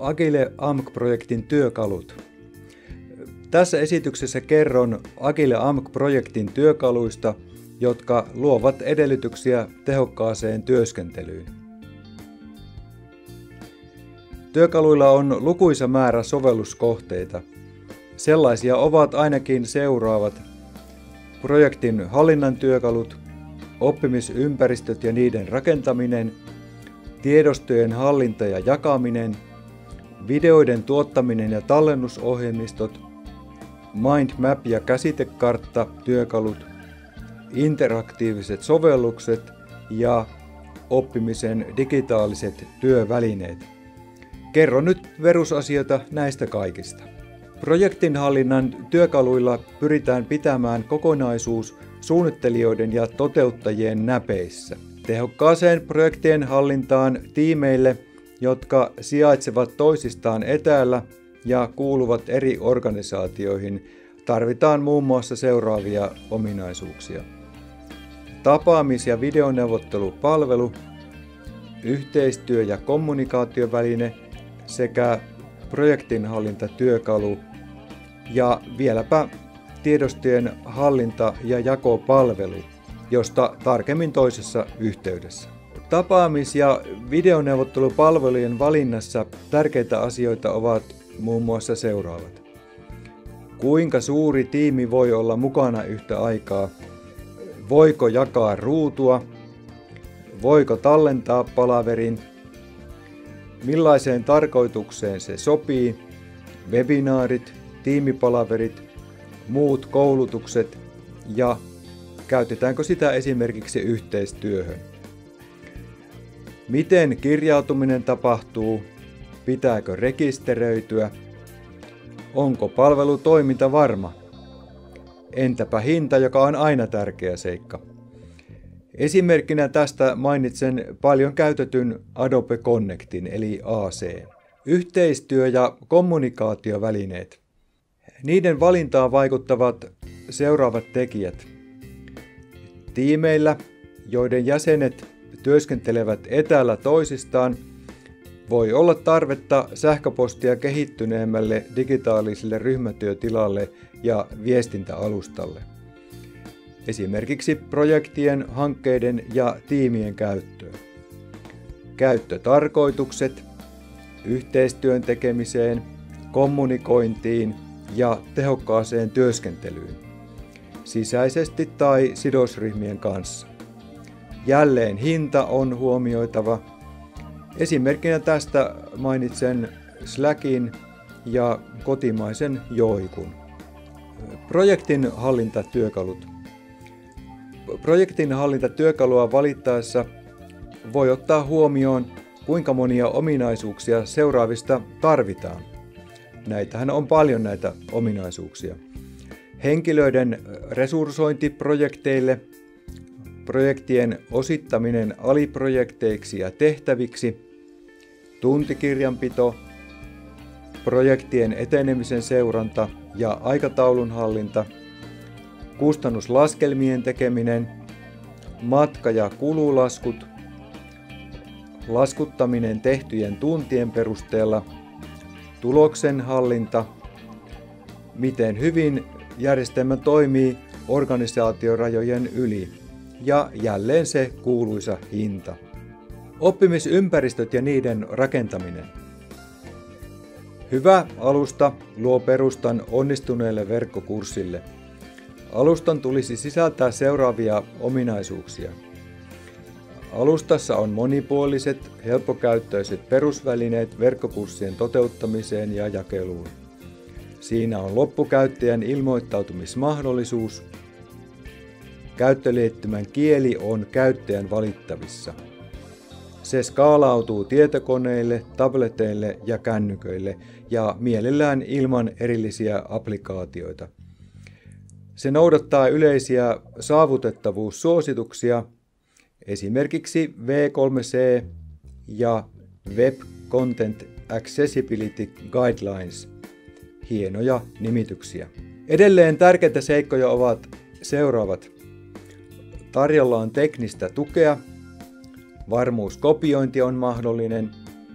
Agile AMK-projektin työkalut. Tässä esityksessä kerron Agile AMK-projektin työkaluista, jotka luovat edellytyksiä tehokkaaseen työskentelyyn. Työkaluilla on lukuisa määrä sovelluskohteita. Sellaisia ovat ainakin seuraavat: projektin hallinnan työkalut, oppimisympäristöt ja niiden rakentaminen, tiedostojen hallinta ja jakaminen, videoiden tuottaminen ja tallennusohjelmistot, mindmap ja käsitekartta työkalut, interaktiiviset sovellukset ja oppimisen digitaaliset työvälineet. Kerron nyt perusasioita näistä kaikista. Projektinhallinnan työkaluilla pyritään pitämään kokonaisuus suunnittelijoiden ja toteuttajien näpeissä. Tehokkaaseen projektien hallintaan tiimeille, jotka sijaitsevat toisistaan etäällä ja kuuluvat eri organisaatioihin, tarvitaan muun muassa seuraavia ominaisuuksia: tapaamis- ja videoneuvottelupalvelu, yhteistyö- ja kommunikaatioväline sekä projektinhallintatyökalu ja vieläpä tiedostojen hallinta- ja jakopalvelu, josta tarkemmin toisessa yhteydessä. Tapaamis- ja videoneuvottelupalvelujen valinnassa tärkeitä asioita ovat muun muassa seuraavat: kuinka suuri tiimi voi olla mukana yhtä aikaa, voiko jakaa ruutua, voiko tallentaa palaverin, millaiseen tarkoitukseen se sopii, webinaarit, tiimipalaverit, muut koulutukset ja käytetäänkö sitä esimerkiksi yhteistyöhön. Miten kirjautuminen tapahtuu, pitääkö rekisteröityä, onko palvelu toimintavarma, entäpä hinta, joka on aina tärkeä seikka. Esimerkkinä tästä mainitsen paljon käytetyn Adobe Connectin eli AC. Yhteistyö- ja kommunikaatiovälineet. Niiden valintaan vaikuttavat seuraavat tekijät. Tiimeillä, joiden jäsenet työskentelevät etäällä toisistaan, voi olla tarvetta sähköpostia kehittyneemmälle digitaaliselle ryhmätyötilalle ja viestintäalustalle. Esimerkiksi projektien, hankkeiden ja tiimien käyttöön. Käyttötarkoitukset, yhteistyön tekemiseen, kommunikointiin ja tehokkaaseen työskentelyyn, sisäisesti tai sidosryhmien kanssa. Jälleen hinta on huomioitava. Esimerkkinä tästä mainitsen Slackin ja kotimaisen Joikun. Projektin hallintatyökalut. Projektin hallintatyökalua valittaessa voi ottaa huomioon, kuinka monia ominaisuuksia seuraavista tarvitaan. Näitähän on paljon näitä ominaisuuksia. Henkilöiden resurssointi projekteille, projektien osittaminen aliprojekteiksi ja tehtäviksi, tuntikirjanpito, projektien etenemisen seuranta ja aikataulun hallinta, kustannuslaskelmien tekeminen, matka- ja kululaskut, laskuttaminen tehtyjen tuntien perusteella, tuloksen hallinta, miten hyvin järjestelmä toimii organisaatiorajojen yli ja jälleen se kuuluisa hinta. Oppimisympäristöt ja niiden rakentaminen. Hyvä alusta luo perustan onnistuneelle verkkokurssille. Alustan tulisi sisältää seuraavia ominaisuuksia. Alustassa on monipuoliset, helppokäyttöiset perusvälineet verkkokurssien toteuttamiseen ja jakeluun. Siinä on loppukäyttäjän ilmoittautumismahdollisuus. Käyttöliittymän kieli on käyttäjän valittavissa. Se skaalautuu tietokoneille, tableteille ja kännyköille ja mielellään ilman erillisiä applikaatioita. Se noudattaa yleisiä saavutettavuussuosituksia, esimerkiksi V3C ja Web Content Accessibility Guidelines. Hienoja nimityksiä. Edelleen tärkeitä seikkoja ovat seuraavat. Tarjolla on teknistä tukea, varmuuskopiointi on mahdollinen,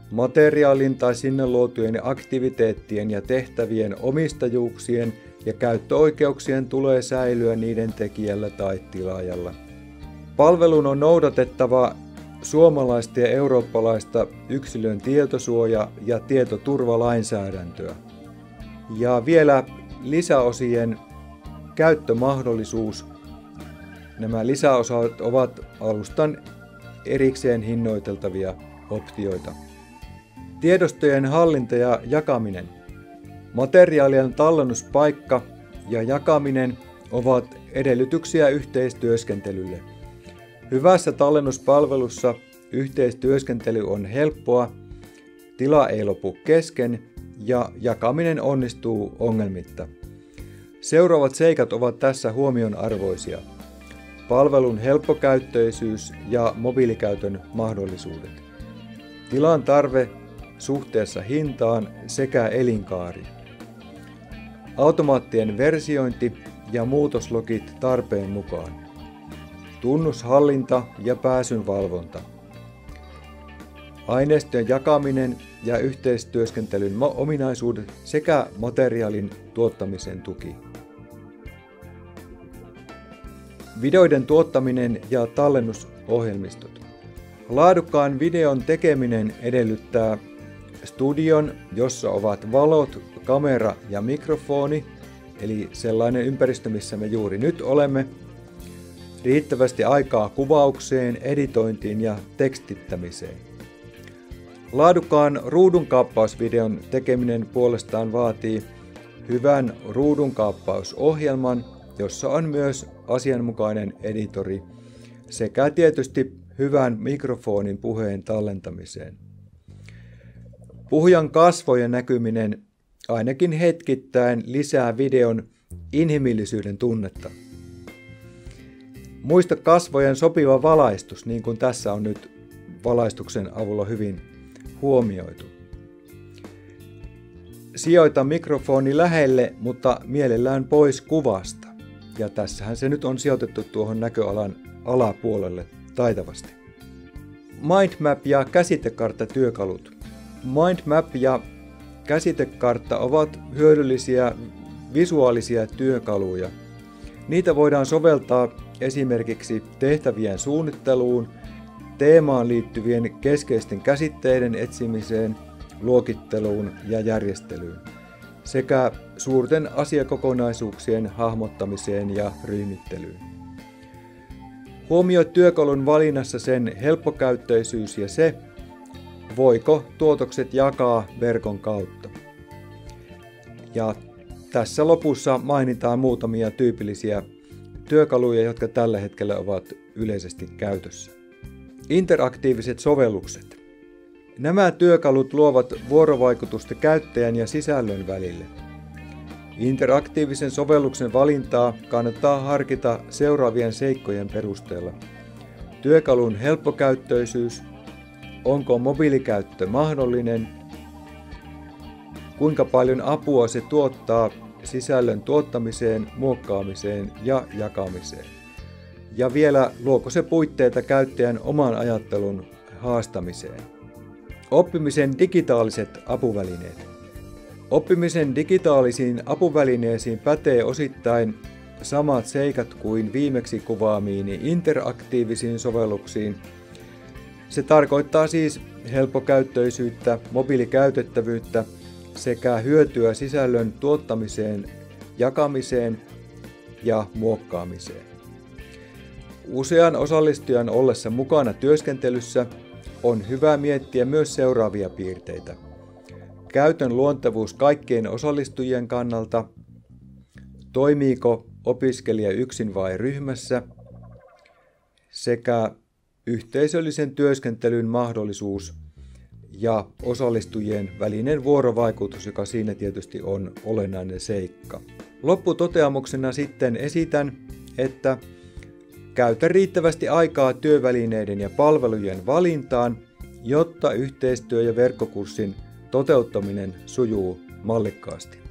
materiaalin tai sinne luotujen aktiviteettien ja tehtävien omistajuuksien ja käyttöoikeuksien tulee säilyä niiden tekijällä tai tilaajalla. Palvelun on noudatettava suomalaista ja eurooppalaista yksilön tietosuoja- ja tietoturvalainsäädäntöä. Ja vielä lisäosien käyttömahdollisuus. Nämä lisäosat ovat alustan erikseen hinnoiteltavia optioita. Tiedostojen hallinta ja jakaminen. Materiaalien tallennuspaikka ja jakaminen ovat edellytyksiä yhteistyöskentelylle. Hyvässä tallennuspalvelussa yhteistyöskentely on helppoa, tila ei lopu kesken ja jakaminen onnistuu ongelmitta. Seuraavat seikat ovat tässä huomionarvoisia. Palvelun helppokäyttöisyys ja mobiilikäytön mahdollisuudet. Tilan tarve suhteessa hintaan sekä elinkaari. Automaattien versiointi ja muutoslogit tarpeen mukaan. Tunnushallinta ja pääsyn valvonta. Aineiston jakaminen ja yhteistyöskentelyn ominaisuudet sekä materiaalin tuottamisen tuki. Videoiden tuottaminen ja tallennusohjelmistot. Laadukkaan videon tekeminen edellyttää studion, jossa ovat valot, kamera ja mikrofoni, eli sellainen ympäristö, missä me juuri nyt olemme, riittävästi aikaa kuvaukseen, editointiin ja tekstittämiseen. Laadukkaan ruudunkaappausvideon tekeminen puolestaan vaatii hyvän ruudunkaappausohjelman, jossa on myös asianmukainen editori sekä tietysti hyvän mikrofonin puheen tallentamiseen. Puhujan kasvojen näkyminen ainakin hetkittäin lisää videon inhimillisyyden tunnetta. Muista kasvojen sopiva valaistus, niin kuin tässä on nyt valaistuksen avulla hyvin huomioitu. Sijoita mikrofoni lähelle, mutta mielellään pois kuvasta. Ja tässähän se nyt on sijoitettu tuohon näköalan alapuolelle taitavasti. Mindmap ja käsitekarttatyökalut. Mindmap ja käsitekartta ovat hyödyllisiä visuaalisia työkaluja. Niitä voidaan soveltaa esimerkiksi tehtävien suunnitteluun, teemaan liittyvien keskeisten käsitteiden etsimiseen, luokitteluun ja järjestelyyn sekä suurten asiakokonaisuuksien hahmottamiseen ja ryhmittelyyn. Huomioi työkalun valinnassa sen helppokäyttöisyys ja se, voiko tuotokset jakaa verkon kautta. Ja tässä lopussa mainitaan muutamia tyypillisiä työkaluja, jotka tällä hetkellä ovat yleisesti käytössä. Interaktiiviset sovellukset. Nämä työkalut luovat vuorovaikutusta käyttäjän ja sisällön välille. Interaktiivisen sovelluksen valintaa kannattaa harkita seuraavien seikkojen perusteella. Työkalun helppokäyttöisyys, onko mobiilikäyttö mahdollinen, kuinka paljon apua se tuottaa sisällön tuottamiseen, muokkaamiseen ja jakamiseen. Ja vielä, luoko se puitteita käyttäjän oman ajattelun haastamiseen. Oppimisen digitaaliset apuvälineet. Oppimisen digitaalisiin apuvälineisiin pätee osittain samat seikat kuin viimeksi kuvaamiini interaktiivisiin sovelluksiin. Se tarkoittaa siis helppokäyttöisyyttä, mobiilikäytettävyyttä sekä hyötyä sisällön tuottamiseen, jakamiseen ja muokkaamiseen. Usean osallistujan ollessa mukana työskentelyssä on hyvä miettiä myös seuraavia piirteitä. Käytön luontevuus kaikkien osallistujien kannalta, toimiiko opiskelija yksin vai ryhmässä, sekä yhteisöllisen työskentelyn mahdollisuus ja osallistujien välinen vuorovaikutus, joka siinä tietysti on olennainen seikka. Lopputoteamuksena sitten esitän, että käytä riittävästi aikaa työvälineiden ja palvelujen valintaan, jotta yhteistyö- ja verkkokurssin toteuttaminen sujuu mallikkaasti.